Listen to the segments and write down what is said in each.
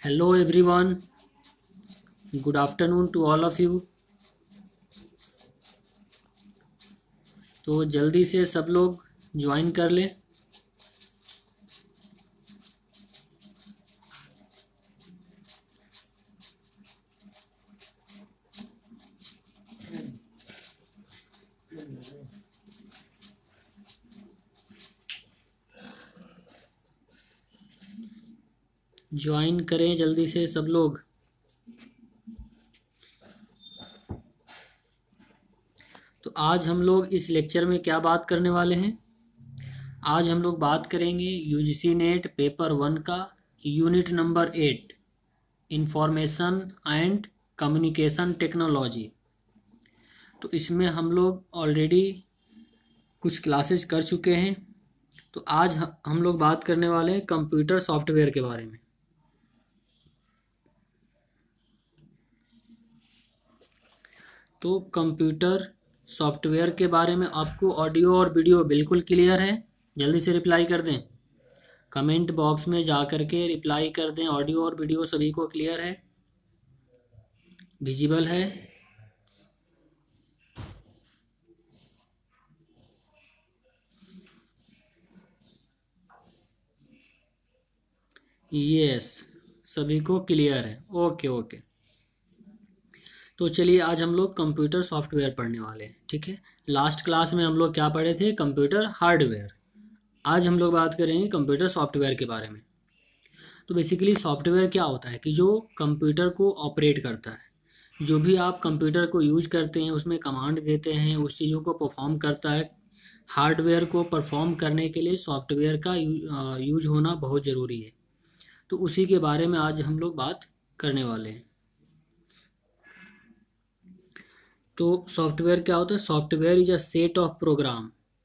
Hello everyone, good afternoon to all of you। तो जल्दी से सब लोग ज्वाइन कर लें। ज्वाइन करें जल्दी से सब लोग। तो आज हम लोग इस लेक्चर में क्या बात करने वाले हैं? आज हम लोग बात करेंगे यूजीसी नेट पेपर 1 का unit number 8 information and communication technology. तो इसमें हम लोग ऑलरेडी कुछ क्लासेस कर चुके हैं। तो आज हम लोग बात करने वाले हैं कंप्यूटर सॉफ्टवेयर के बारे में। तो कंप्यूटर सॉफ्टवेयर के बारे में आपको ऑडियो और वीडियो बिल्कुल क्लियर है? जल्दी से रिप्लाई कर दें, कमेंट बॉक्स में जा कर के रिप्लाई कर दें। ऑडियो और वीडियो सभी को क्लियर है, विजिबल है? यस, सभी को क्लियर है। Okay okay. तो चलिए आज हम लोग कंप्यूटर सॉफ्टवेयर पढ़ने वाले हैं, ठीक है। लास्ट क्लास में हम लोग क्या पढ़े थे? Computer hardware. आज हम लोग बात करेंगे कंप्यूटर सॉफ्टवेयर के बारे में। तो बेसिकली सॉफ्टवेयर क्या होता है कि जो कंप्यूटर को ऑपरेट करता है। जो भी आप कंप्यूटर को यूज करते हैं उसमें कमांड देते हैं, उस चीज़ों को परफॉर्म करता है। हार्डवेयर को परफॉर्म करने के लिए सॉफ्टवेयर का यूज होना बहुत ज़रूरी है। तो उसी के बारे में आज हम लोग बात करने वाले हैं। तो सॉफ्टवेयर क्या होता है? Software is a set of program,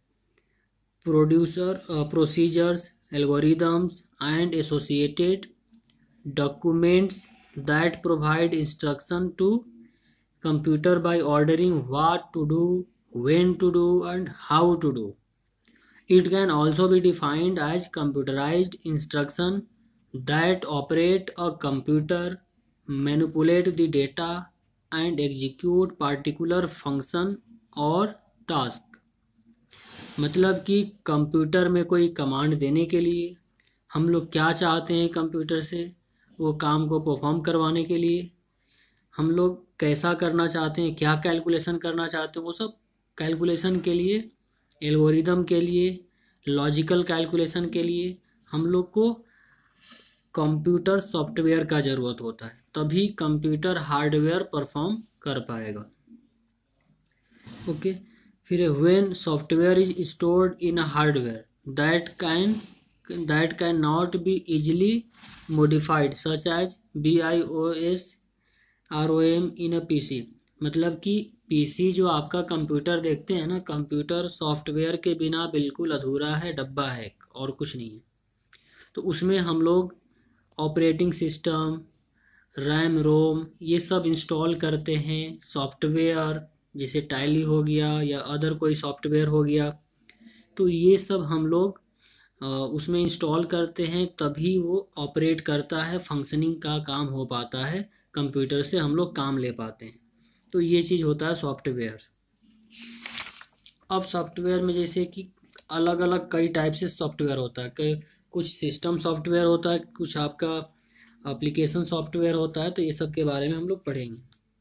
procedures, algorithms and associated documents that provide instruction to computer by ordering what to do, when to do and how to do. It can also be defined as computerized instruction that operate a computer, manipulate the data and execute particular function or task। मतलब कि computer में कोई command देने के लिए हम लोग क्या चाहते हैं कंप्यूटर से, वो काम को परफॉर्म करवाने के लिए हम लोग कैसा करना चाहते हैं, क्या कैलकुलेशन करना चाहते हैं, वो सब कैलकुलेशन के लिए, एल्गोरिदम के लिए, लॉजिकल कैलकुलेशन के लिए हम लोग को कंप्यूटर सॉफ्टवेयर का ज़रूरत होता है। तभी कंप्यूटर हार्डवेयर परफॉर्म कर पाएगा। ओके। फिर when software is stored in a hardware that cannot be easily modified such as BIOS ROM in a PC। मतलब कि पीसी जो आपका कंप्यूटर देखते हैं ना, कंप्यूटर सॉफ्टवेयर के बिना बिल्कुल अधूरा है, डब्बा है और कुछ नहीं है। तो उसमें हम लोग ऑपरेटिंग सिस्टम, रैम रोम ये सब इंस्टॉल करते हैं। सॉफ्टवेयर जैसे टैली हो गया या अदर कोई सॉफ्टवेयर हो गया, तो ये सब हम लोग उसमें इंस्टॉल करते हैं, तभी वो ऑपरेट करता है, फंक्शनिंग का काम हो पाता है, कंप्यूटर से हम लोग काम ले पाते हैं। तो ये चीज़ होता है सॉफ्टवेयर। अब सॉफ्टवेयर में जैसे कि अलग अलग कई टाइप से सॉफ्टवेयर होता है। कई कुछ सिस्टम सॉफ्टवेयर होता है, कुछ आपका एप्लीकेशन सॉफ्टवेयर होता है। तो ये सब के बारे में हम लोग पढ़ेंगे।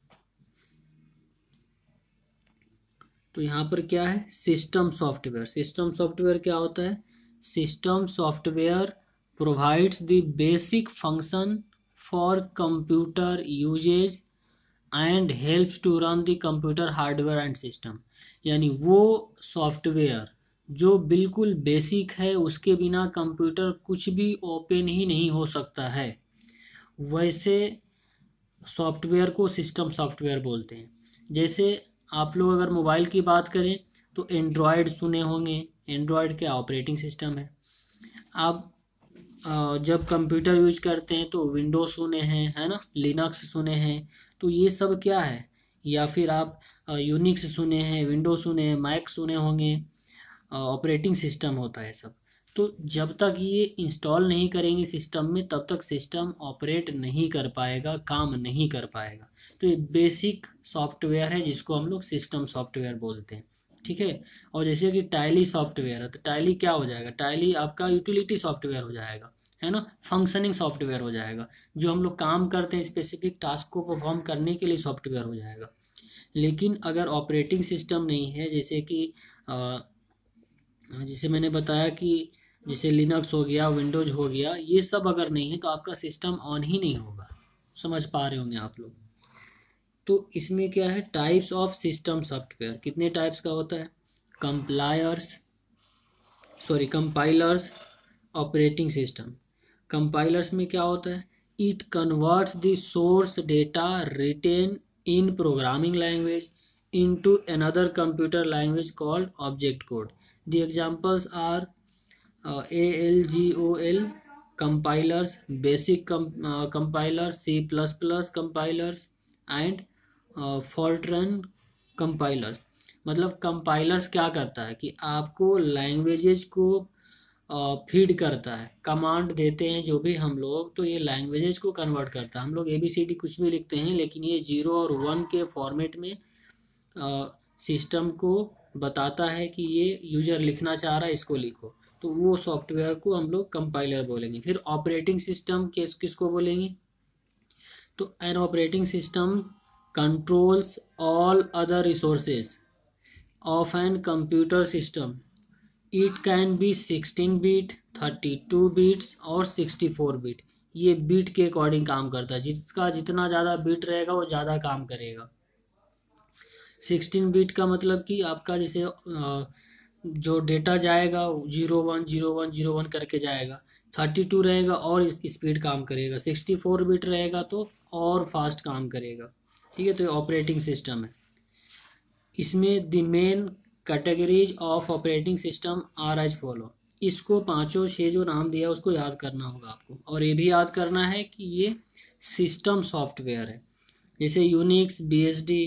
तो यहाँ पर क्या है? System software. सिस्टम सॉफ्टवेयर क्या होता है? System software provides the basic function for computer usage and helps to run the computer hardware and system. यानी वो सॉफ्टवेयर जो बिल्कुल बेसिक है, उसके बिना कंप्यूटर कुछ भी ओपन ही नहीं हो सकता है, वैसे सॉफ्टवेयर को सिस्टम सॉफ्टवेयर बोलते हैं। जैसे आप लोग अगर मोबाइल की बात करें तो एंड्रॉयड सुने होंगे। एंड्रॉयड क्या ऑपरेटिंग सिस्टम है। आप जब कंप्यूटर यूज करते हैं तो विंडोज सुने हैं, है ना, लिनक्स सुने हैं। तो ये सब क्या है? या फिर आप यूनिक्स सुने हैं, विंडोज सुने हैं, मैक सुने होंगे। ऑपरेटिंग सिस्टम होता है सब। तो जब तक ये इंस्टॉल नहीं करेंगे सिस्टम में तब तक सिस्टम ऑपरेट नहीं कर पाएगा, काम नहीं कर पाएगा। तो ये बेसिक सॉफ्टवेयर है जिसको हम लोग सिस्टम सॉफ्टवेयर बोलते हैं, ठीक है। और जैसे कि टैली सॉफ्टवेयर है, तो टैली क्या हो जाएगा, टैली आपका यूटिलिटी सॉफ्टवेयर हो जाएगा, है ना, फंक्शनिंग सॉफ्टवेयर हो जाएगा, जो हम लोग काम करते हैं स्पेसिफिक टास्क को परफॉर्म करने के लिए सॉफ्टवेयर हो जाएगा। लेकिन अगर ऑपरेटिंग सिस्टम नहीं है, जैसे कि जैसे मैंने बताया कि जैसे लिनक्स हो गया, विंडोज हो गया, ये सब अगर नहीं है तो आपका सिस्टम ऑन ही नहीं होगा। समझ पा रहे होंगे आप लोग। तो इसमें क्या है, टाइप्स ऑफ सिस्टम सॉफ्टवेयर, कितने टाइप्स का होता है, कंपाइलर्स, ऑपरेटिंग सिस्टम। कंपाइलर्स में क्या होता है, it converts the source data written in programming language into another computer language called object code. The examples are ALGOL compilers, basic compilers, C++ compilers and Fortran compilers. मतलब compilers क्या करता है कि आपको लैंग्वेजेस को फीड करता है, command देते हैं जो भी हम लोग, तो ये लैंग्वेजेस को कन्वर्ट करता है। हम लोग ABCD कुछ भी लिखते हैं, लेकिन ये 0 और 1 के फॉर्मेट में सिस्टम को बताता है कि ये यूजर लिखना चाह रहा है, इसको लिखो। तो वो सॉफ्टवेयर को हम लोग कंपाइलर बोलेंगे। फिर ऑपरेटिंग सिस्टम किसको बोलेंगे, तो an operating system controls all other resources of an computer system. It can be 16 bit, 32 bits और 64 बिट। ये बिट के अकॉर्डिंग काम करता है, जिसका जितना ज़्यादा बिट रहेगा वो ज़्यादा काम करेगा। 16 बिट का मतलब कि आपका जैसे जो डेटा जाएगा 010101 करके जाएगा, 32 रहेगा और इसकी स्पीड काम करेगा, 64 बिट रहेगा तो और फास्ट काम करेगा, ठीक है। तो ये ऑपरेटिंग सिस्टम है। इसमें the main categories of operating system are as follow. इसको 5-6 जो नाम दिया उसको याद करना होगा आपको, और ये भी याद करना है कि ये सिस्टम सॉफ्टवेयर है। जैसे यूनिक्स, BSD,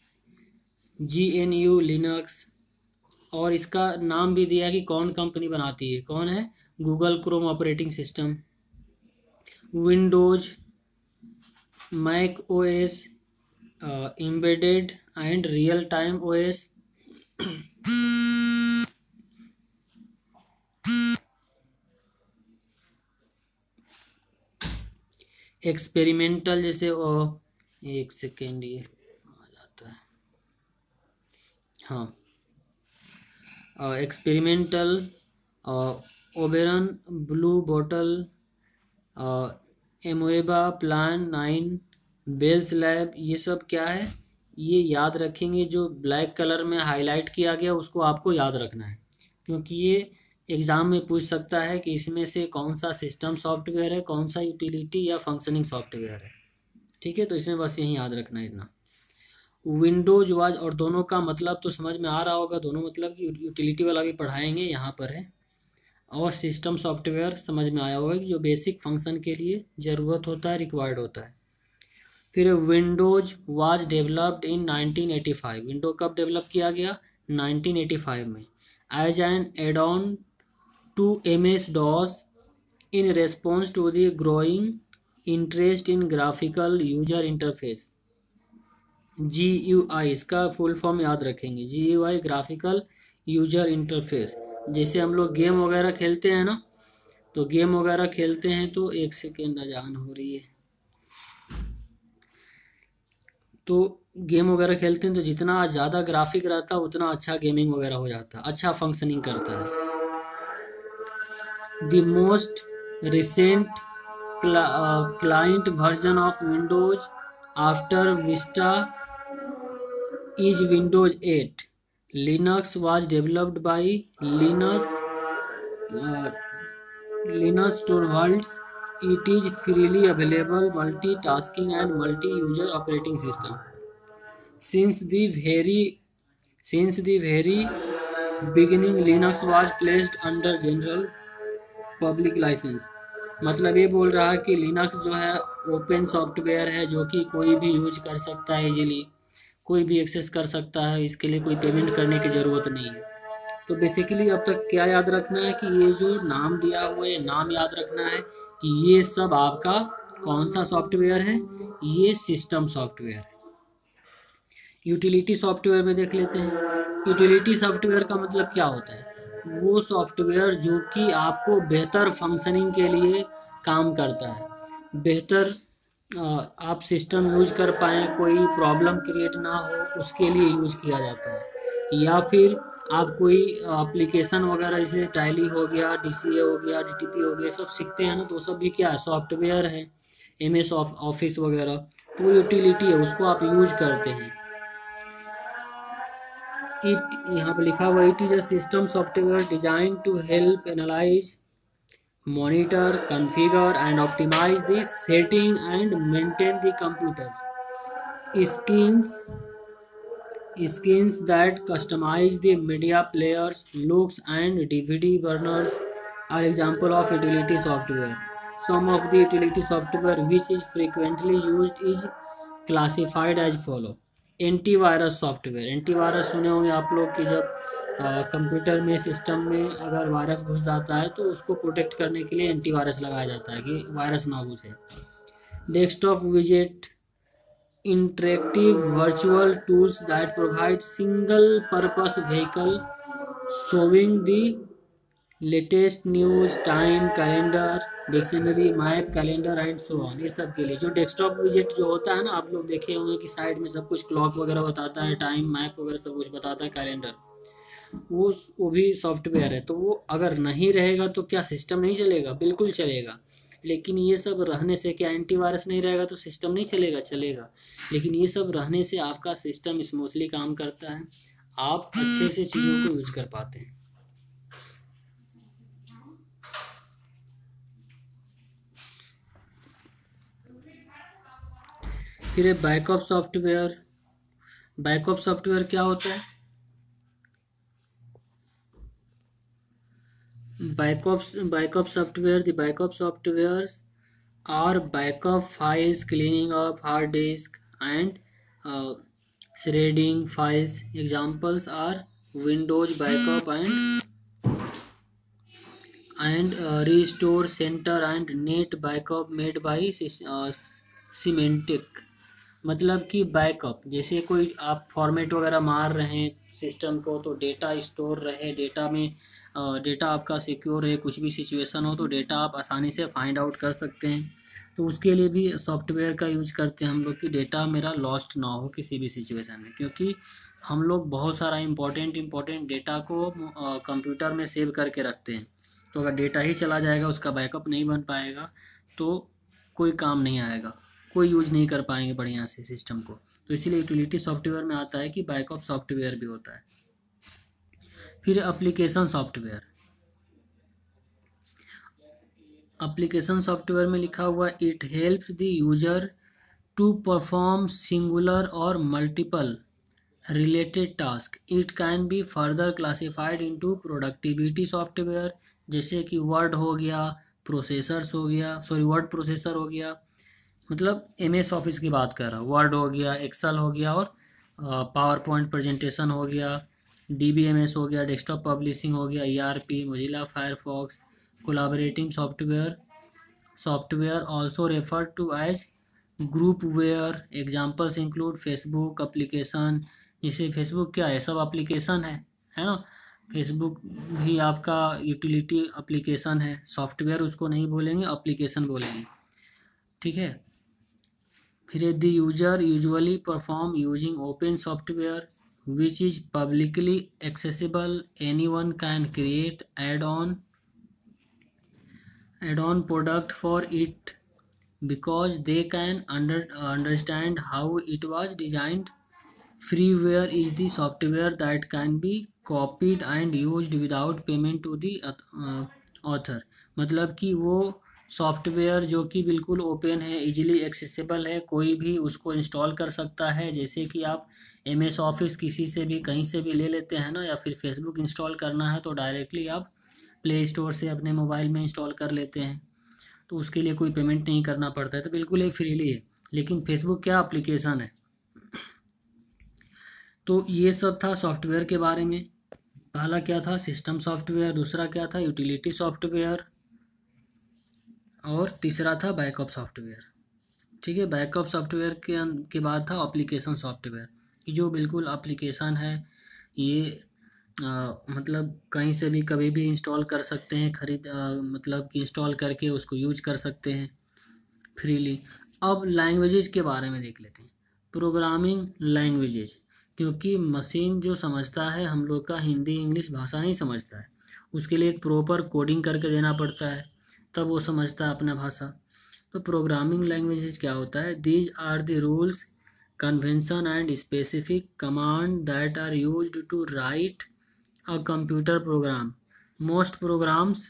GNU लिनक्स, और इसका नाम भी दिया कि कौन कंपनी बनाती है, कौन है, Google Chrome operating system, Windows, Mac OS, embedded and real time OS, experimental, जैसे एक सेकेंड ये आ जाता है, हाँ, experimental, Oberon, Blue Bottle, Amoeba, Plan 9, Bells Lab. ये सब क्या है, ये याद रखेंगे। जो ब्लैक कलर में हाईलाइट किया गया उसको आपको याद रखना है, क्योंकि ये एग्ज़ाम में पूछ सकता है कि इसमें से कौन सा सिस्टम सॉफ्टवेयर है, कौन सा यूटिलिटी या फंक्शनिंग सॉफ्टवेयर है, ठीक है। तो इसमें बस यही याद रखना है इतना। विंडोज वाज, और दोनों का मतलब तो समझ में आ रहा होगा, दोनों मतलब कि यूटिलिटी वाला भी पढ़ाएंगे, यहाँ पर है। और सिस्टम सॉफ्टवेयर समझ में आया होगा कि जो बेसिक फंक्शन के लिए ज़रूरत होता है, रिक्वायर्ड होता है। फिर Windows was developed in 1985। Window कब डेवलप किया गया, 1985 में, as an add on to MS-DOS in response to the growing interest in graphical user interface. GUI, इसका फुल फॉर्म याद रखेंगे, GUI ग्राफिकल यूजर इंटरफेस। जैसे हम लोग गेम वगैरह खेलते हैं ना, तो गेम वगैरह खेलते हैं, तो एक सेकेंड अजान हो रही है, तो गेम वगैरह खेलते हैं तो जितना ज़्यादा ग्राफिक रहता है उतना अच्छा गेमिंग वगैरह हो जाता है, अच्छा फंक्शनिंग करता है। The most recent client version of Windows after Vista is Windows 8। Linux was developed by Linus Torvalds. It is freely available multitasking and multi-user operating system. Since the very beginning, Linux was placed under general public license. मतलब ये बोल रहा है कि Linux जो है open software है, जो कि कोई भी यूज कर सकता है इजीली, कोई भी एक्सेस कर सकता है, इसके लिए कोई पेमेंट करने की ज़रूरत नहीं है। तो बेसिकली अब तक क्या याद रखना है कि ये जो नाम दिया हुआ है, नाम याद रखना है कि ये सब आपका कौन सा सॉफ्टवेयर है, ये सिस्टम सॉफ्टवेयर है। यूटिलिटी सॉफ्टवेयर में देख लेते हैं। यूटिलिटी सॉफ्टवेयर का मतलब क्या होता है? वो सॉफ्टवेयर जो कि आपको बेहतर फंक्शनिंग के लिए काम करता है, बेहतर आप सिस्टम यूज कर पाएँ, कोई प्रॉब्लम क्रिएट ना हो, उसके लिए यूज किया जाता है। या फिर आप कोई एप्लीकेशन वगैरह जैसे टैली हो गया, डीसीए हो गया, डीटीपी हो गया, सब सीखते हैं ना, तो सब भी क्या है, सॉफ्टवेयर है। एमएस ऑफिस वगैरह, तो वो यूटिलिटी है, उसको आप यूज करते हैं। इट यहाँ पे लिखा हुआ, it is a system software design to help analyze, monitor, configure and optimize the setting and maintain the computer skins that customize the media players, looks and DVD burners are example of utility software. Some of the utility software which is frequently used is classified as follow. Antivirus software, antivirus सुने होंगे आप लोग कि जब computer में, system में अगर virus घुस जाता है तो उसको प्रोटेक्ट करने के लिए एंटीवायरस लगाया जाता है कि वायरस ना घुसे। डेस्कटॉप विजेट, interactive virtual tools that provide single purpose vehicle showing the latest news, time, calendar, dictionary, map, calendar and so on. ये सब के लिए जो डेस्कटॉप विजेट जो होता है ना, आप लोग देखे होंगे कि साइड में सब कुछ क्लॉक वगैरह बताता है, टाइम, मैप वगैरह सब कुछ बताता है, कैलेंडर, वो भी सॉफ्टवेयर है। तो वो अगर नहीं रहेगा तो क्या सिस्टम नहीं चलेगा? बिल्कुल चलेगा। लेकिन ये सब रहने से क्या, एंटीवायरस नहीं रहेगा तो सिस्टम नहीं चलेगा? चलेगा। लेकिन ये सब रहने से आपका सिस्टम स्मूथली काम करता है, आप अच्छे से चीज़ों को यूज कर पाते हैं। फिर बैकअप सॉफ्टवेयर। बैकअप सॉफ्टवेयर क्या होता है? Backup software, the backup softwares are backup files, cleaning up hard disk and shredding files. Examples are Windows backup and restore center and net backup made by Symantec। मतलब कि backup, जैसे कोई आप format वगैरह मार रहे हैं सिस्टम को, तो डेटा स्टोर रहे, डेटा में डेटा आपका सिक्योर है, कुछ भी सिचुएशन हो तो डेटा आप आसानी से फाइंड आउट कर सकते हैं। तो उसके लिए भी सॉफ्टवेयर का यूज करते हैं हम लोग कि डेटा मेरा लॉस्ट ना हो किसी भी सिचुएशन में, क्योंकि हम लोग बहुत सारा इम्पोर्टेंट डेटा को कंप्यूटर में सेव करके रखते हैं। तो अगर डेटा ही चला जाएगा, उसका बैकअप नहीं बन पाएगा, तो कोई काम नहीं आएगा, कोई यूज नहीं कर पाएंगे बढ़िया से सिस्टम को। तो इसीलिए यूटिलिटी सॉफ्टवेयर में आता है कि बैकअप सॉफ्टवेयर भी होता है। फिर एप्लीकेशन सॉफ्टवेयर। एप्लीकेशन सॉफ्टवेयर में लिखा हुआ, it helps the user to perform singular और multiple related task. It can be further classified into productivity software, जैसे कि वर्ड हो गया, वर्ड प्रोसेसर हो गया, मतलब एमएस ऑफिस की बात कर रहा हूँ, वर्ड हो गया, एक्सेल हो गया और पावर पॉइंट प्रेजेंटेशन हो गया, डीबीएमएस हो गया, डेस्कटॉप पब्लिशिंग हो गया, ERP, Mozilla Firefox, collaborating software also refer to as groupware. Examples include Facebook application, जैसे फेसबुक क्या है, सब एप्लीकेशन है ना। फेसबुक भी आपका यूटिलिटी एप्लीकेशन है, सॉफ्टवेयर उसको नहीं बोलेंगे, एप्लीकेशन बोलेंगे, ठीक है। फिर the user usually perform using open software which is publicly accessible, anyone can create add-on product for it because they can understand how it was designed. Freeware is the software that can be copied and used without payment to the author। मतलब कि वो software जो कि बिल्कुल open है, easily accessible है, कोई भी उसको इंस्टॉल कर सकता है। जैसे कि आप एमएस ऑफिस किसी से भी कहीं से भी ले लेते हैं ना, या फिर फेसबुक इंस्टॉल करना है तो डायरेक्टली आप प्ले स्टोर से अपने मोबाइल में इंस्टॉल कर लेते हैं, तो उसके लिए कोई पेमेंट नहीं करना पड़ता है, तो बिल्कुल ये फ्रीली है। लेकिन फेसबुक क्या एप्लीकेशन है। तो ये सब था सॉफ्टवेयर के बारे में। पहला क्या था, सिस्टम सॉफ्टवेयर, दूसरा क्या था, यूटिलिटी सॉफ्टवेयर, और तीसरा था बैकअप सॉफ्टवेयर। ठीक है, बैकअप सॉफ्टवेयर के बाद था एप्लीकेशन सॉफ्टवेयर, कि जो बिल्कुल एप्लीकेशन है, ये मतलब कहीं से भी कभी भी इंस्टॉल कर सकते हैं, मतलब कि इंस्टॉल करके उसको यूज कर सकते हैं फ्रीली। अब लैंग्वेजेस के बारे में देख लेते हैं, प्रोग्रामिंग लैंग्वेजेस, क्योंकि मशीन जो समझता है हम लोग का हिंदी इंग्लिश भाषा नहीं समझता है, उसके लिए एक प्रॉपर कोडिंग करके देना पड़ता है, तब वो समझता है अपना भाषा। तो प्रोग्रामिंग लैंग्वेजेस क्या होता है, these are the rules convention and specific command that are used to write a computer program. Most programs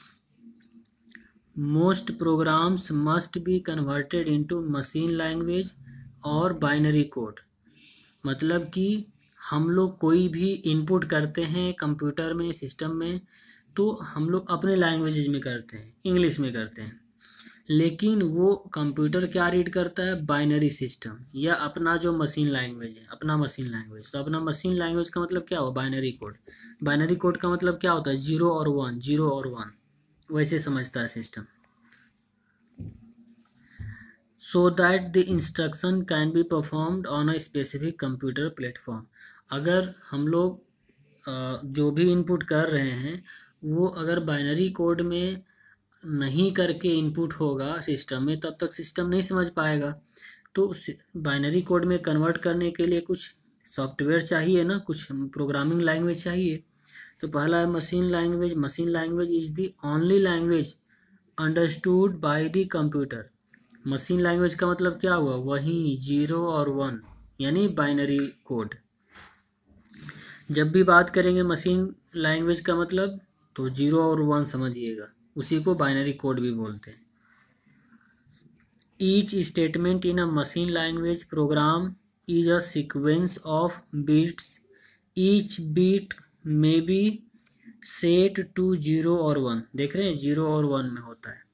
most programs must be converted into machine language और बाइनरी कोड। मतलब कि हम लोग कोई भी इनपुट करते हैं कंप्यूटर में, सिस्टम में, तो हम लोग अपने लैंग्वेजेज में करते हैं, इंग्लिश में करते हैं, लेकिन वो कंप्यूटर क्या रीड करता है, बाइनरी सिस्टम, या अपना जो मशीन लैंग्वेज है, अपना मशीन लैंग्वेज। तो अपना मशीन लैंग्वेज का मतलब क्या हो, बाइनरी कोड। बाइनरी कोड का मतलब क्या होता है, जीरो और वन, जीरो और वन, वैसे समझता है system. so that the instruction can be performed on a specific computer platform। अगर हम लोग जो भी इनपुट कर रहे हैं वो अगर बाइनरी कोड में नहीं करके इनपुट होगा सिस्टम में, तब तक सिस्टम नहीं समझ पाएगा। तो बाइनरी कोड में कन्वर्ट करने के लिए कुछ सॉफ्टवेयर चाहिए ना, कुछ प्रोग्रामिंग लैंग्वेज चाहिए। तो पहला है machine language. Machine language is the only language understood by the computer. Machine language का मतलब क्या हुआ, वही जीरो और वन, यानी बाइनरी कोड। जब भी बात करेंगे मशीन लैंग्वेज का मतलब, तो जीरो और वन समझिएगा, उसी को बाइनरी कोड भी बोलते हैं। Each statement in a machine language program is a sequence of bits, each bit may be set to zero और वन। देख रहे हैं, जीरो और वन में होता है।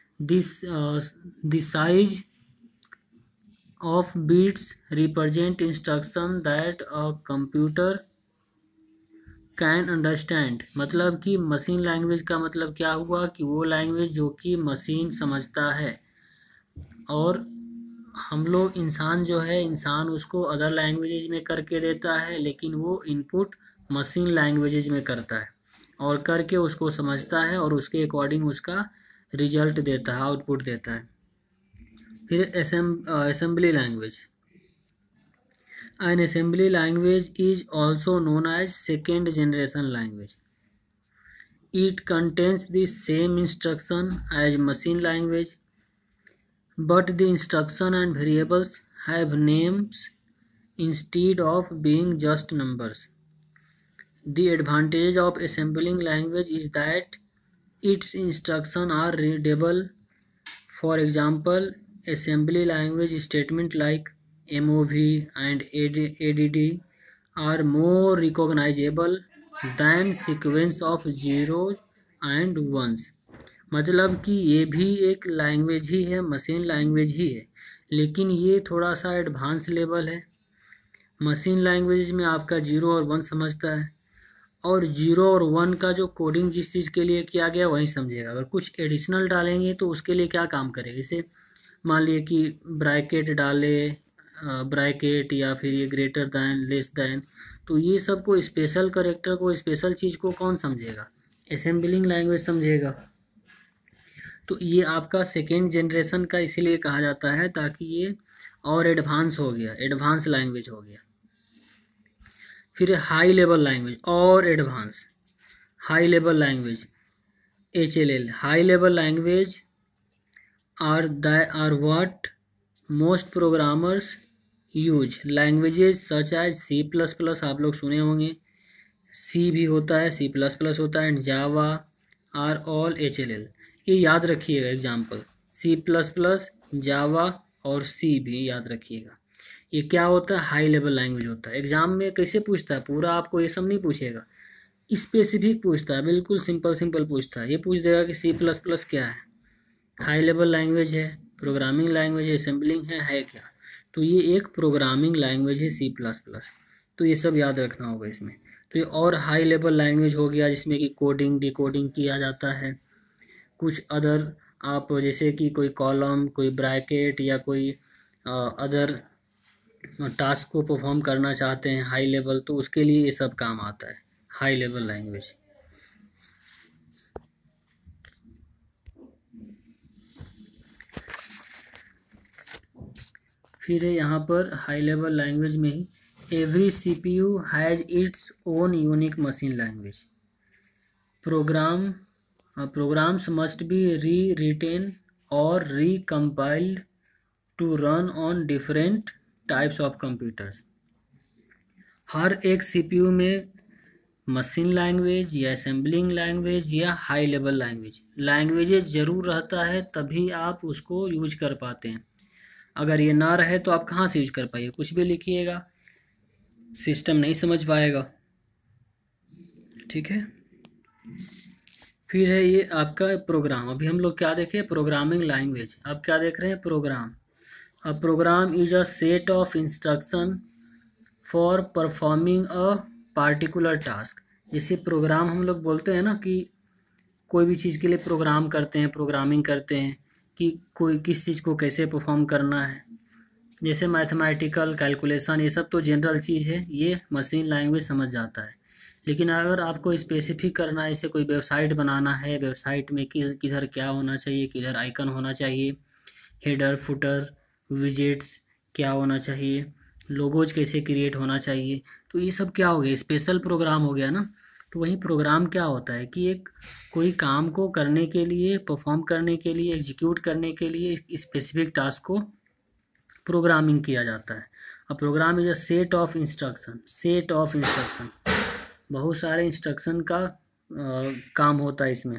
This size of bits represent instruction that a computer can understand। मतलब कि मशीन लैंग्वेज का मतलब क्या हुआ, कि वो लैंग्वेज जो कि मशीन समझता है, और हम लोग इंसान जो है, इंसान उसको अदर लैंग्वेजेज में करके देता है, लेकिन वो इनपुट मशीन लैंग्वेजेज में करता है और करके उसको समझता है और उसके अकॉर्डिंग उसका रिजल्ट देता है, आउटपुट देता है। फिर assembly language. An assembly language is also known as second generation language. It contains the same instruction as machine language, but the instruction and variables have names instead of being just numbers. The advantage of assembling language is that its instructions are readable. For example, assembly language statement like MOV and ADD are more recognizable than sequence of zeros and ones। मतलब कि ये भी एक language ही है, machine language ही है, लेकिन ये थोड़ा सा एडवांस लेवल है। मशीन लैंग्वेज में आपका जीरो और वन समझता है, और जीरो और वन का जो कोडिंग जिस चीज़ के लिए किया गया वही समझेगा। अगर कुछ एडिशनल डालेंगे तो उसके लिए क्या काम करेगा, जैसे मान लिए कि ब्रैकेट डाले, ब्रैकेट, या फिर ये ग्रेटर दैन, लेस दैन, तो ये सब को स्पेशल करेक्टर को, स्पेशल चीज़ को कौन समझेगा, असेंबलिंग लैंग्वेज समझेगा। तो ये आपका सेकेंड जनरेशन का इसीलिए कहा जाता है ताकि ये और एडवांस हो गया, एडवांस लैंग्वेज हो गया। फिर हाई लेवल लैंग्वेज और एडवांस। High level language HLL, high level language are what most programmers use. Languages such as C++, आप लोग सुने होंगे, सी भी होता है, C++ होता है, and Java are all HLL। ये याद रखिएगा, एग्जाम्पल C++, जावा और सी भी याद रखिएगा। ये क्या होता है, हाई लेवल लैंग्वेज होता है। एग्जाम में कैसे पूछता है, पूरा आपको ये सब नहीं पूछेगा, स्पेसिफिक पूछता है, बिल्कुल सिंपल सिंपल पूछता है। ये पूछ देगा कि C++ क्या है, हाई लेवल लैंग्वेज है, प्रोग्रामिंग लैंग्वेज है, असेंबलिंग है क्या। तो ये एक प्रोग्रामिंग लैंग्वेज है C++। तो ये सब याद रखना होगा इसमें। तो ये और हाई लेवल लैंग्वेज हो गया जिसमें कि कोडिंग डिकोडिंग किया जाता है। कुछ अदर आप जैसे कि कोई कॉलम, कोई ब्रैकेट या कोई अदर टास्क को परफॉर्म करना चाहते हैं हाई लेवल, तो उसके लिए ये सब काम आता है, हाई लेवल लैंग्वेज। फिर यहाँ पर हाई लेवल लैंग्वेज में ही every CPU has its own unique machine language. Programs must be rewritten और recompiled to run on different types of computers. हर एक सीपीयू में मशीन लैंग्वेज या असेंबलिंग लैंग्वेज या हाई लेवल लैंग्वेजेज ज़रूर रहता है, तभी आप उसको यूज कर पाते हैं। अगर ये ना रहे तो आप कहाँ से यूज कर पाइए, कुछ भी लिखिएगा सिस्टम नहीं समझ पाएगा। ठीक है। फिर है ये आपका प्रोग्राम। अभी हम लोग क्या देखे, प्रोग्रामिंग लैंग्वेज। अब क्या देख रहे हैं, program. A program is a set of instruction for performing a particular task. जैसे प्रोग्राम हम लोग बोलते हैं ना कि कोई भी चीज़ के लिए प्रोग्राम करते हैं, प्रोग्रामिंग करते हैं कि कोई किस चीज़ को कैसे परफॉर्म करना है। जैसे मैथमेटिकल कैलकुलेशन, ये सब तो जनरल चीज़ है, ये मशीन लैंग्वेज समझ जाता है। लेकिन अगर आपको स्पेसिफिक करना है, जैसे कोई वेबसाइट बनाना है, वेबसाइट में किधर क्या होना चाहिए, किधर आइकन होना चाहिए, हेडर फुटर विजेट्स क्या होना चाहिए, लोगोज कैसे क्रिएट होना चाहिए, तो ये सब क्या हो गया, स्पेशल प्रोग्राम हो गया ना। तो वही प्रोग्राम क्या होता है कि एक कोई काम को करने के लिए, परफॉर्म करने के लिए, एग्जीक्यूट करने के लिए स्पेसिफिक टास्क को प्रोग्रामिंग किया जाता है। अब program is a set of instruction, बहुत सारे इंस्ट्रक्शन का काम होता है इसमें।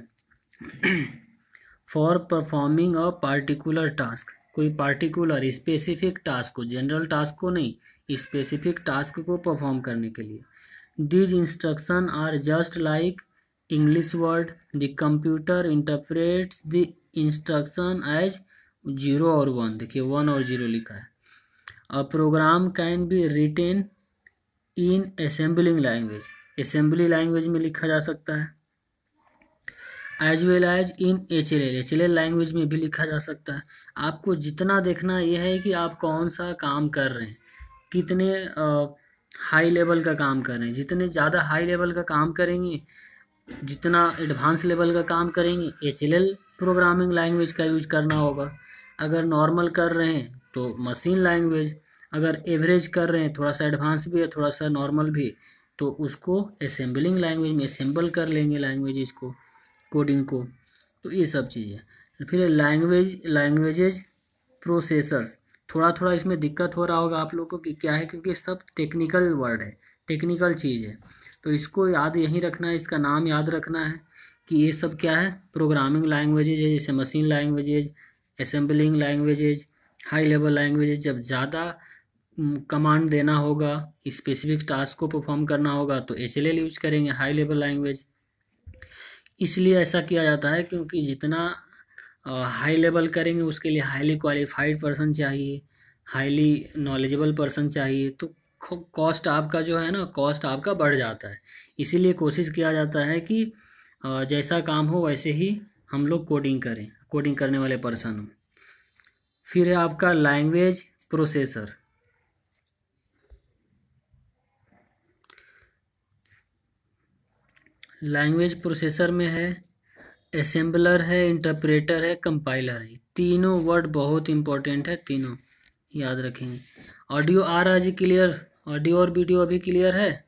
For performing a particular task, कोई पार्टिकुलर स्पेसिफिक टास्क को, जनरल टास्क को नहीं, स्पेसिफिक टास्क को परफॉर्म करने के लिए। These instruction are just like English word, the computer interprets the instruction as 0 और 1। देखिए 1 और 0 लिखा है। A program can be written in assembling language, assembly language में लिखा जा सकता है। As well as in H L L language में भी लिखा जा सकता है। आपको जितना देखना यह है कि आप कौन सा काम कर रहे हैं, कितने हाई लेवल का काम कर रहे हैं। जितने ज़्यादा हाई लेवल का काम करेंगे, जितना एडवांस लेवल का काम करेंगे, एच.एल.एल प्रोग्रामिंग लैंग्वेज का यूज करना होगा। अगर नॉर्मल कर रहे हैं तो मशीन लैंग्वेज, अगर एवरेज कर रहे हैं, थोड़ा सा एडवांस भी है, थोड़ा सा नॉर्मल भी, तो उसको असेंबलिंग लैंग्वेज में असेंबल कर लेंगे लैंग्वेजेस को, कोडिंग को। तो ये सब चीज़ें। फिर लैंग्वेजेज प्रोसेसर्स, थोड़ा थोड़ा इसमें दिक्कत हो रहा होगा आप लोग को कि क्या है, क्योंकि सब टेक्निकल वर्ड है, टेक्निकल चीज़ है। तो इसको याद यहीं रखना है, इसका नाम याद रखना है कि ये सब क्या है, प्रोग्रामिंग लैंग्वेजेज है। जैसे machine languages, assembling languages, high level languages. जब ज़्यादा कमांड देना होगा, स्पेसिफिक टास्क को परफॉर्म करना होगा, तो एच.एल.एल यूज करेंगे, हाई लेवल लैंग्वेज। इसलिए ऐसा किया जाता है क्योंकि जितना हाई लेवल करेंगे उसके लिए हाईली क्वालिफाइड पर्सन चाहिए, हाईली नॉलेजेबल पर्सन चाहिए। तो कॉस्ट आपका जो है ना, कॉस्ट आपका बढ़ जाता है। इसीलिए कोशिश किया जाता है कि जैसा काम हो वैसे ही हम लोग कोडिंग करें, कोडिंग करने वाले पर्सन हो। फिर है आपका लैंग्वेज प्रोसेसर। लैंग्वेज प्रोसेसर में है असेंबलर है, इंटरप्रेटर है, कंपाइलर है। तीनों वर्ड बहुत इंपॉर्टेंट है, तीनों याद रखेंगे। ऑडियो आ रहा है जी क्लियर? ऑडियो और वीडियो अभी क्लियर है?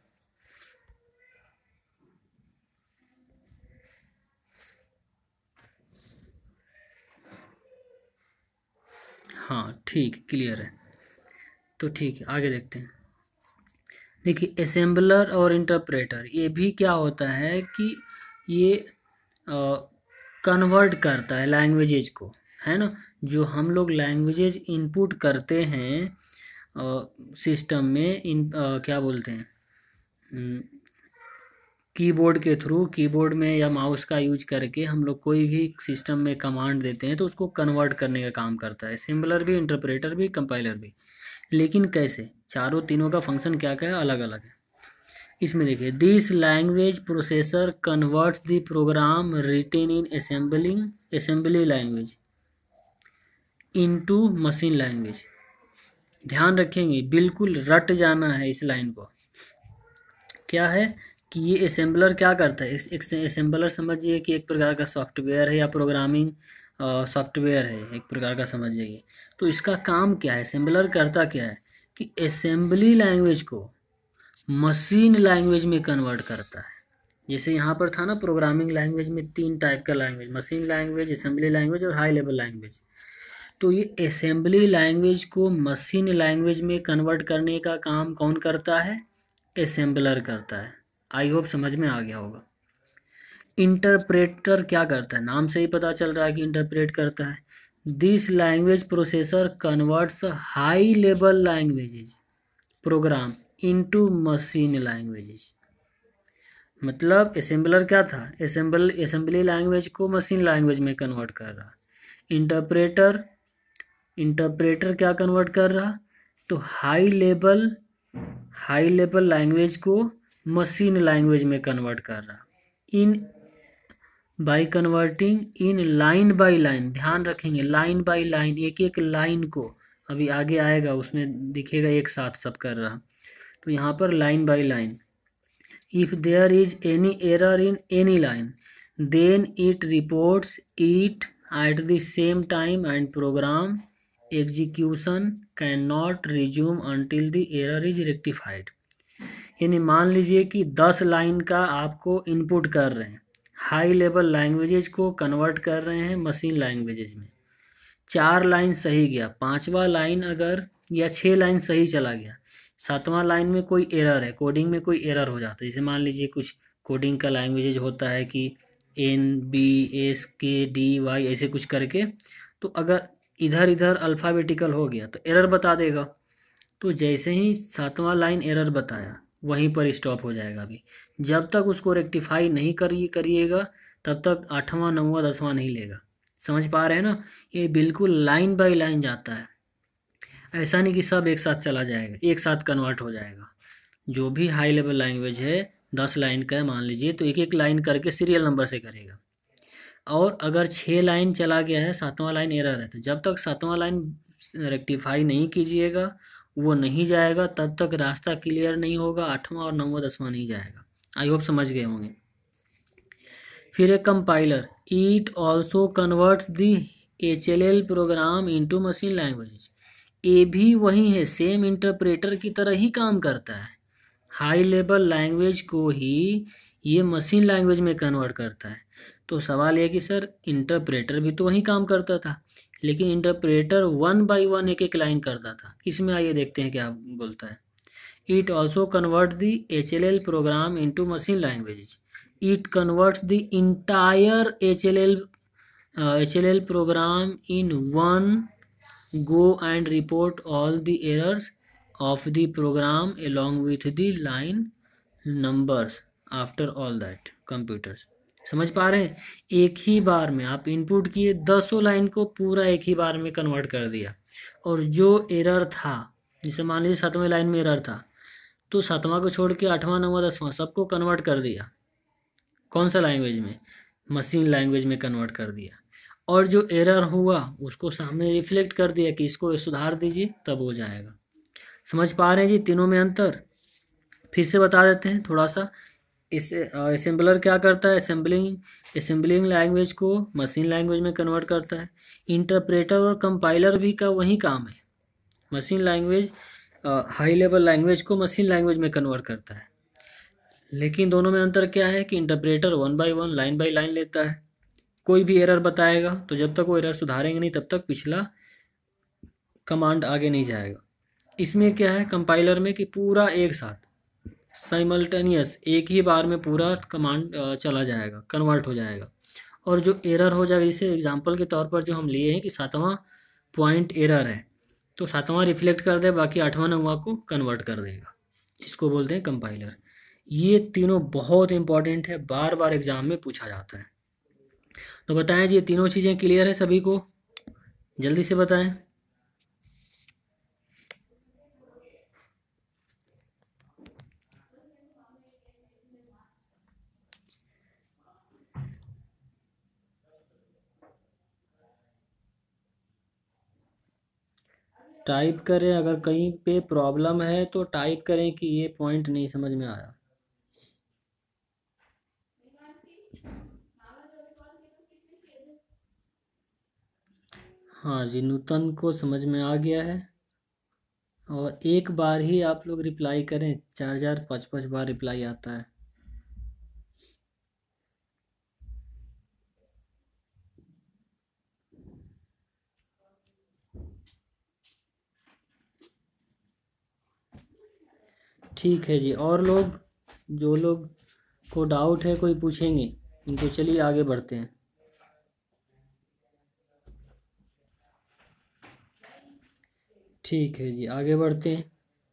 हाँ ठीक, क्लियर है। तो ठीक है, आगे देखते हैं। देखिए असेंबलर और इंटरप्रेटर, ये भी क्या होता है कि ये कन्वर्ट करता है लैंग्वेजेज को, है ना। जो हम लोग लैंग्वेजेज इनपुट करते हैं सिस्टम में, क्या बोलते हैं, कीबोर्ड के थ्रू, कीबोर्ड में या माउस का यूज करके हम लोग कोई भी सिस्टम में कमांड देते हैं तो उसको कन्वर्ट करने का काम करता है असेंबलर भी, इंटरप्रेटर भी, कंपाइलर भी। लेकिन कैसे, चारों तीनों का फंक्शन क्या क्या है, अलग अलग है। इसमें देखिए, this language processor converts the program written in assembly language into machine language. ध्यान रखेंगे, बिल्कुल रट जाना है इस लाइन को। क्या है कि ये असेंबलर क्या करता है, इस असेंबलर समझिए कि एक प्रकार का सॉफ्टवेयर है या प्रोग्रामिंग सॉफ्टवेयर है, एक प्रकार का समझिए। तो इसका काम क्या है, असेंबलर करता क्या है कि असेंबली लैंग्वेज को मशीन लैंग्वेज में कन्वर्ट करता है। जैसे यहाँ पर था ना, प्रोग्रामिंग लैंग्वेज में 3 टाइप का language, machine language, assembly language और हाई लेवल लैंग्वेज। तो ये असेंबली लैंग्वेज को मशीन लैंग्वेज में कन्वर्ट करने का काम कौन करता है, असेंबलर करता है। आई होप समझ में आ गया होगा। इंटरप्रेटर क्या करता है, नाम से ही पता चल रहा है कि इंटरप्रेट करता है। This language processor converts high level languages program into machine languages. मतलब असेंबलर क्या था, असेंबली लैंग्वेज को मशीन लैंग्वेज में कन्वर्ट कर रहा। इंटरप्रेटर क्या कन्वर्ट कर रहा, तो हाई लेवल लैंग्वेज को मशीन लैंग्वेज में कन्वर्ट कर रहा। In by converting in line by line, ध्यान रखेंगे लाइन बाय लाइन, एक एक लाइन को, अभी आगे आएगा उसमें दिखेगा एक साथ सब कर रहा। तो यहाँ पर line by line, if there is any error in any line then it reports it at the same time and program execution can not resume until the error is rectified. यानी मान लीजिए कि 10 लाइन का आपको input कर रहे हैं, high level languages को कन्वर्ट कर रहे हैं मशीन लैंग्वेजेज में। 4 लाइन सही गया, 5वां लाइन अगर या 6 लाइन सही चला गया, 7वां लाइन में कोई एरर है, कोडिंग में कोई एरर हो जाता है। जैसे मान लीजिए कुछ कोडिंग का लैंग्वेजेज होता है कि NBSKDY ऐसे कुछ करके, तो अगर इधर इधर अल्फ़ाबेटिकल हो गया तो एरर बता देगा। तो जैसे ही 7वां लाइन एरर बताया वहीं पर स्टॉप हो जाएगा। अभी जब तक उसको रेक्टिफाई नहीं करिएगा तब तक 8वां 9वां 10वां नहीं लेगा। समझ पा रहे हैं ना, ये बिल्कुल लाइन बाय लाइन जाता है, ऐसा नहीं कि सब एक साथ चला जाएगा, एक साथ कन्वर्ट हो जाएगा। जो भी हाई लेवल लैंग्वेज है 10 लाइन का है मान लीजिए, तो एक एक लाइन करके सीरियल नंबर से करेगा। और अगर 6 लाइन चला गया है, 7वां लाइन एरर है, तो जब तक 7वां लाइन रेक्टिफाई नहीं कीजिएगा वो नहीं जाएगा, तब तक रास्ता क्लियर नहीं होगा, 8वां और 9वां 10वां नहीं जाएगा। आई होप समझ गए होंगे। फिर एक compiler, it also converts the HLL program into machine language. ये भी वही है, सेम इंटरप्रेटर की तरह ही काम करता है। हाई लेवल लैंग्वेज को ही ये मशीन लैंग्वेज में कन्वर्ट करता है। तो सवाल यह कि सर इंटरप्रेटर भी तो वही काम करता था, लेकिन इंटरप्रेटर 1 बाय 1 एक एक लाइन करता था। इसमें आइए देखते हैं क्या बोलता है। It also convert the HLL program into machine language. It converts the entire HLL program in one go and report all the errors of the program along with the line numbers after all that computers। समझ पा रहे हैं, एक ही बार में आप input किए, 10 line को पूरा एक ही बार में कन्वर्ट कर दिया। और जो एरर था, जैसे मान लीजिए 7वें लाइन में एरर था, तो 7वां को छोड़ के 8वां 9वां 10वां सबको कन्वर्ट कर दिया। कौन सा लैंग्वेज में, मशीन लैंग्वेज में कन्वर्ट कर दिया। और जो एरर हुआ उसको सामने रिफ्लेक्ट कर दिया कि इसको सुधार दीजिए, तब हो जाएगा। समझ पा रहे हैं जी तीनों में अंतर। फिर से बता देते हैं थोड़ा सा। इसे असेंबलर क्या करता है, असेंबलिंग लैंग्वेज को मशीन लैंग्वेज में कन्वर्ट करता है। इंटरप्रेटर और कंपाइलर भी का वही काम है, machine language high level language को मशीन लैंग्वेज में कन्वर्ट करता है। लेकिन दोनों में अंतर क्या है कि interpreter 1 by 1 line by line लेता है। कोई भी एरर बताएगा तो जब तक वो एरर सुधारेंगे नहीं तब तक पिछला कमांड आगे नहीं जाएगा। इसमें क्या है कंपाइलर में कि पूरा एक साथ साइमल्टेनियस एक ही बार में पूरा कमांड चला जाएगा, कन्वर्ट हो जाएगा। और जो एरर हो जाएगा, जैसे एग्जांपल के तौर पर जो हम लिए हैं कि 7वां पॉइंट एरर है, तो 7वां रिफ्लेक्ट कर दे, बाकी 8वां 9वां को कन्वर्ट कर देगा। इसको बोलते हैं कंपाइलर। ये तीनों बहुत इंपॉर्टेंट है, बार बार एग्जाम में पूछा जाता है। तो बताएं जी, ये तीनों चीज़ें क्लियर है सभी को, जल्दी से बताएं। टाइप करें, अगर कहीं पे प्रॉब्लम है तो टाइप करें कि ये पॉइंट नहीं समझ में आया। हाँ जी, नूतन को समझ में आ गया है। और एक बार ही आप लोग रिप्लाई करें, 4 4 5 5 बार रिप्लाई आता है। ठीक है जी। और लोग, जो लोग को डाउट है कोई पूछेंगे, तो चलिए आगे बढ़ते हैं। ठीक है जी, आगे बढ़ते हैं।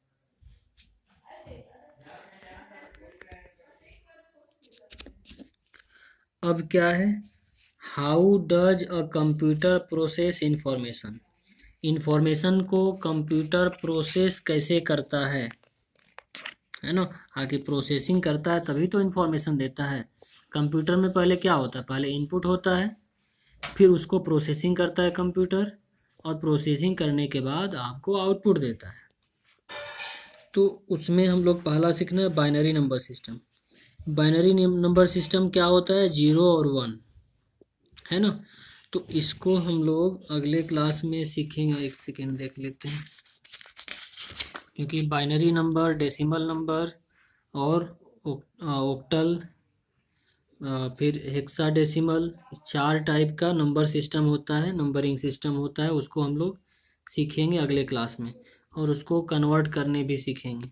अब क्या है, how does a computer process information. Information को कंप्यूटर प्रोसेस कैसे करता है ना। आगे प्रोसेसिंग करता है तभी तो इंफॉर्मेशन देता है। कंप्यूटर में पहले क्या होता है, पहले इनपुट होता है, फिर उसको प्रोसेसिंग करता है कंप्यूटर, और प्रोसेसिंग करने के बाद आपको आउटपुट देता है। तो उसमें हम लोग पहला सीखना है binary number system. Binary number system क्या होता है, 0 और 1, है ना। तो इसको हम लोग अगले क्लास में सीखेंगे। एक सेकेंड देख लेते हैं, क्योंकि बाइनरी नंबर, डेसिमल नंबर और ऑक्टल, फिर हेक्साडेसिमल, 4 टाइप का नंबर सिस्टम होता है, नंबरिंग सिस्टम होता है। उसको हम लोग सीखेंगे अगले क्लास में, और उसको कन्वर्ट करने भी सीखेंगे।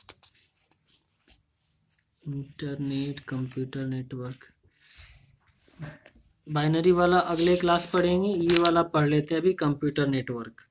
इंटरनेट कंप्यूटर नेटवर्क, बाइनरी वाला अगले क्लास पढ़ेंगे, ये वाला पढ़ लेते हैं अभी, कंप्यूटर नेटवर्क।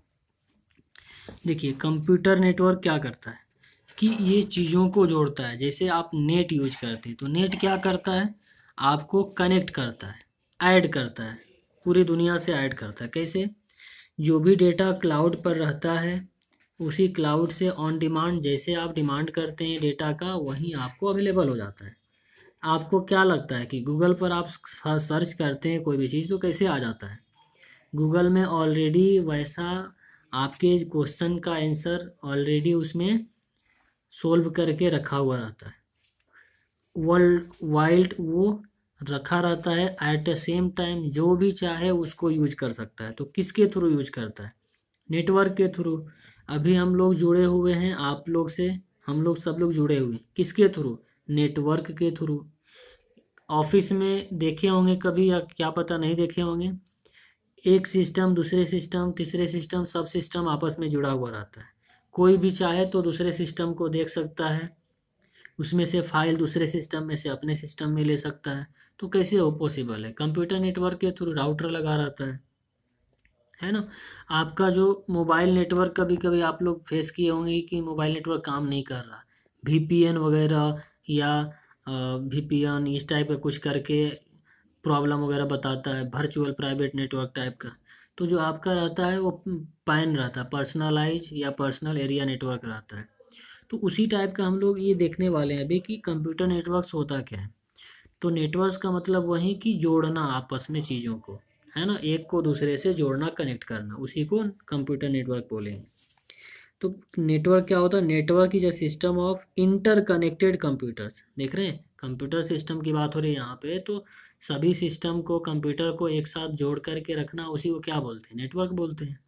देखिए कंप्यूटर नेटवर्क क्या करता है कि ये चीज़ों को जोड़ता है। जैसे आप नेट यूज करते हैं, तो नेट क्या करता है, आपको कनेक्ट करता है, ऐड करता है, पूरी दुनिया से ऐड करता है। कैसे, जो भी डेटा क्लाउड पर रहता है, उसी क्लाउड से ऑन डिमांड, जैसे आप डिमांड करते हैं डेटा का, वहीं आपको अवेलेबल हो जाता है। आपको क्या लगता है कि गूगल पर आप सर्च करते हैं कोई भी चीज़ तो कैसे आ जाता है, गूगल में ऑलरेडी वैसा आपके क्वेश्चन का आंसर ऑलरेडी उसमें सोल्व करके रखा हुआ रहता है। वर्ल्ड वाइल्ड वो रखा रहता है, एट द सेम टाइम जो भी चाहे उसको यूज कर सकता है। तो किसके थ्रू यूज करता है, नेटवर्क के थ्रू। अभी हम लोग जुड़े हुए हैं आप लोग से, हम लोग सब लोग जुड़े हुए हैं किसके थ्रू, नेटवर्क के थ्रू। ऑफिस में देखे होंगे कभी, या क्या पता नहीं देखे होंगे, एक सिस्टम दूसरे सिस्टम तीसरे सिस्टम, सब सिस्टम आपस में जुड़ा हुआ रहता है। कोई भी चाहे तो दूसरे सिस्टम को देख सकता है, उसमें से फाइल दूसरे सिस्टम में से अपने सिस्टम में ले सकता है। तो कैसे वो पॉसिबल है, कंप्यूटर नेटवर्क के थ्रू राउटर लगा रहता है ना। आपका जो मोबाइल नेटवर्क, कभी कभी आप लोग फेस किए होंगे कि मोबाइल नेटवर्क काम नहीं कर रहा, वीपीएन वगैरह या वीपीएन इस टाइप का कुछ करके प्रॉब्लम वगैरह बताता है, वर्चुअल प्राइवेट नेटवर्क टाइप का। तो जो आपका रहता है वो पैन रहता है, पर्सनलाइज या पर्सनल एरिया नेटवर्क रहता है। तो उसी टाइप का हम लोग ये देखने वाले हैं अभी कि कंप्यूटर नेटवर्क्स होता क्या है। तो नेटवर्क्स का मतलब वही कि जोड़ना आपस में चीज़ों को, है ना, एक को दूसरे से जोड़ना, कनेक्ट करना, उसी को कंप्यूटर नेटवर्क बोलेंगे। तो नेटवर्क क्या होता है, network is a system of interconnected computers. देख रहे हैं, कंप्यूटर सिस्टम की बात हो रही है यहाँ पे, तो सभी सिस्टम को, कंप्यूटर को एक साथ जोड़ करके रखना, उसी को क्या बोलते हैं, नेटवर्क बोलते हैं।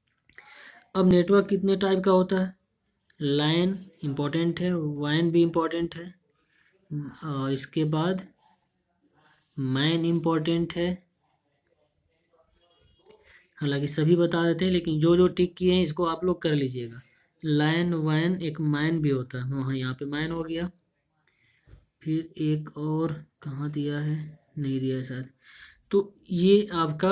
अब नेटवर्क कितने टाइप का होता है, लाइन इम्पोर्टेंट है, वाइन भी इम्पोर्टेंट है, इसके बाद मैन इम्पोर्टेंट है। हालांकि सभी बता देते हैं, लेकिन जो जो टिक किए हैं इसको आप लोग कर लीजिएगा। लाइन वैन, एक मैन भी होता है, हाँ यहाँ पे मैन हो गया। फिर एक और कहाँ दिया है, नहीं दिया है शायद। तो ये आपका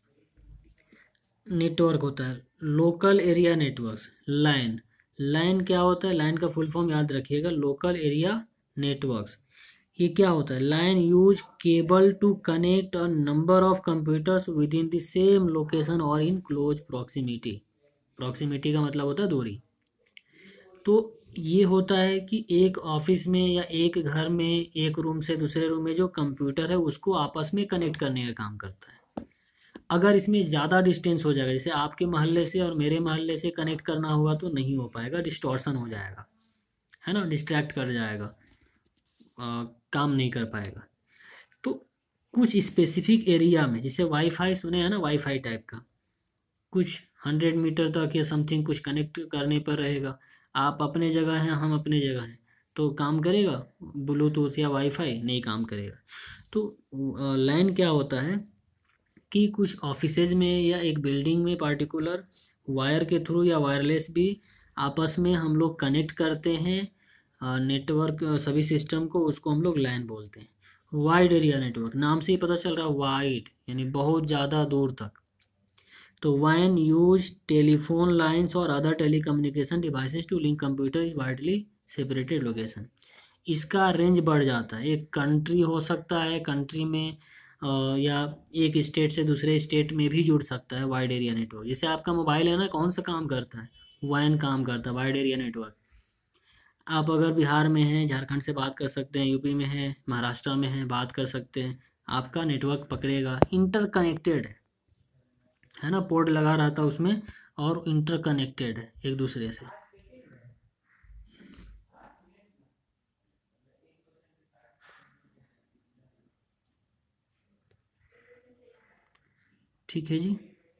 नेटवर्क होता है, local area network. LAN, LAN क्या होता है, लाइन का फुल फॉर्म याद रखिएगा, लोकल एरिया नेटवर्क्स। ये क्या होता है, LAN use cable to connect a number of computers within the same location और इन क्लोज प्रॉक्सिमिटी। प्रॉक्सिमिटी का मतलब होता है दूरी। तो ये होता है कि एक ऑफिस में या एक घर में, एक रूम से दूसरे रूम में जो कंप्यूटर है उसको आपस में कनेक्ट करने का काम करता है। अगर इसमें ज़्यादा डिस्टेंस हो जाएगा, जैसे आपके मोहल्ले से और मेरे मोहल्ले से कनेक्ट करना हुआ तो नहीं हो पाएगा, डिस्टॉर्शन हो जाएगा, है ना, डिस्ट्रैक्ट कर जाएगा, काम नहीं कर पाएगा। तो कुछ स्पेसिफिक एरिया में, जैसे वाईफाई सुने हैं ना, वाईफाई टाइप का कुछ 100 मीटर तक या समथिंग कुछ कनेक्ट करने पर रहेगा। आप अपने जगह हैं, हम अपने जगह हैं, तो काम करेगा ब्लूटूथ या वाईफाई? नहीं काम करेगा। तो लैन क्या होता है कि कुछ ऑफिसेज में या एक बिल्डिंग में पार्टिकुलर वायर के थ्रू या वायरलेस भी आपस में हम लोग कनेक्ट करते हैं नेटवर्क सभी सिस्टम को, उसको हम लोग लैन बोलते हैं। वाइड एरिया नेटवर्क, नाम से ही पता चल रहा है वाइड यानी बहुत ज़्यादा दूर तक। तो वैन यूज टेलीफोन लाइन्स और other telecommunication devices to link computer is widely separated location. इसका रेंज बढ़ जाता है, एक कंट्री हो सकता है, कंट्री में या एक स्टेट से दूसरे स्टेट में भी जुड़ सकता है वाइड एरिया नेटवर्क। जैसे आपका मोबाइल है ना, कौन सा काम करता है? वैन काम करता है, वाइड एरिया नेटवर्क। आप अगर बिहार में हैं, झारखंड से बात कर सकते हैं, यूपी में हैं, महाराष्ट्र में हैं, बात कर सकते हैं, आपका नेटवर्क पकड़ेगा, इंटरकनेक्टेड है ना, पोर्ट लगा रहता है उसमें और इंटरकनेक्टेड है एक दूसरे से। ठीक है जी।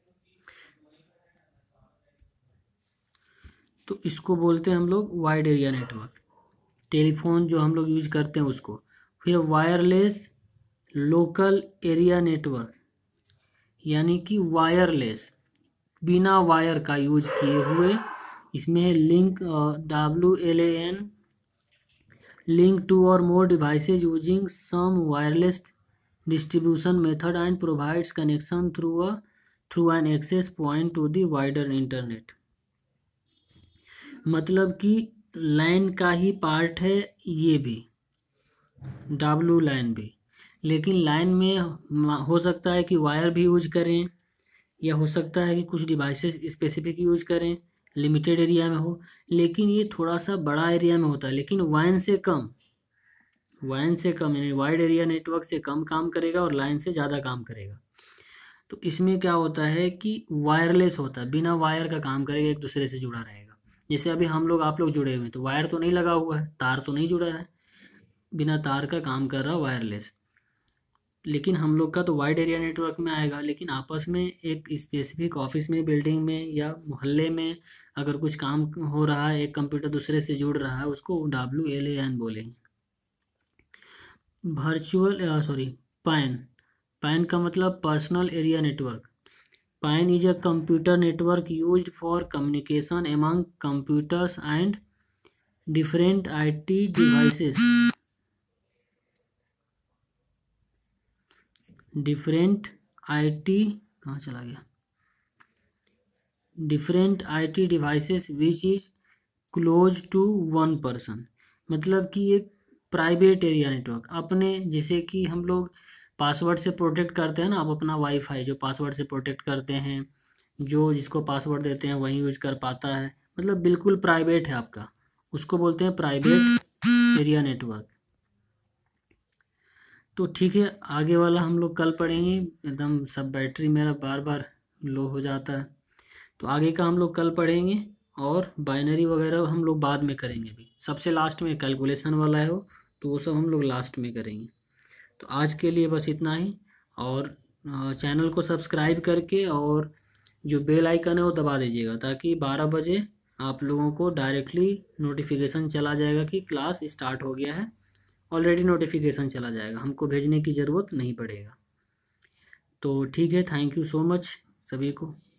तो इसको बोलते हैं हम लोग वाइड एरिया नेटवर्क। टेलीफोन जो हम लोग यूज करते हैं उसको। फिर वायरलेस लोकल एरिया नेटवर्क, यानी कि वायरलेस, बिना वायर का यूज किए हुए। इसमें है लिंक, WLAN, लिंक टू और more devices using some wireless distribution method and provides connection through an access point to the wider internet. मतलब कि लाइन का ही पार्ट है ये भी, WLAN भी, लेकिन लाइन में हो सकता है कि वायर भी यूज करें, या हो सकता है कि कुछ डिवाइसेस स्पेसिफिक यूज करें, लिमिटेड एरिया में हो, लेकिन ये थोड़ा सा बड़ा एरिया में होता है, लेकिन वैन से कम यानी वाइड एरिया नेटवर्क से कम काम करेगा और लाइन से ज़्यादा काम करेगा। तो इसमें क्या होता है कि वायरलेस होता है, बिना वायर का काम करेगा, एक दूसरे से जुड़ा रहेगा। जैसे अभी हम लोग आप लोग जुड़े हुए हैं, तो वायर तो नहीं लगा हुआ है, तार तो नहीं जुड़ा है, बिना तार का काम कर रहा वायरलेस। लेकिन हम लोग का तो वाइड एरिया नेटवर्क में आएगा, लेकिन आपस में एक स्पेसिफिक ऑफिस में, बिल्डिंग में या मोहल्ले में अगर कुछ काम हो रहा है, एक कंप्यूटर दूसरे से जुड़ रहा है, उसको WLAN बोलेंगे। पैन। पैन का मतलब personal area network. PAN is a computer network used for communication among computers and different IT devices. Different IT कहाँ चला गया? Different IT devices which is close to one person. मतलब कि एक private area network, अपने जैसे कि हम लोग पासवर्ड से प्रोटेक्ट करते हैं ना, आप अपना वाईफाई जो पासवर्ड से प्रोटेक्ट करते हैं, जो जिसको पासवर्ड देते हैं वही यूज कर पाता है, मतलब बिल्कुल प्राइवेट है आपका, उसको बोलते हैं प्राइवेट एरिया नेटवर्क। तो ठीक है, आगे वाला हम लोग कल पढ़ेंगे। एकदम सब बैटरी मेरा बार बार लो हो जाता है, तो आगे का हम लोग कल पढ़ेंगे। और बाइनरी वगैरह हम लोग बाद में करेंगे, अभी सबसे लास्ट में कैलकुलेशन वाला है वो, तो वो सब हम लोग लास्ट में करेंगे। तो आज के लिए बस इतना ही। और चैनल को सब्सक्राइब करके और जो बेल आइकन है वो दबा दीजिएगा, ताकि 12 बजे आप लोगों को डायरेक्टली नोटिफिकेशन चला जाएगा कि क्लास स्टार्ट हो गया है। ऑलरेडी नोटिफिकेशन चला जाएगा, हमको भेजने की ज़रूरत नहीं पड़ेगा। तो ठीक है, थैंक यू सो मच सभी को।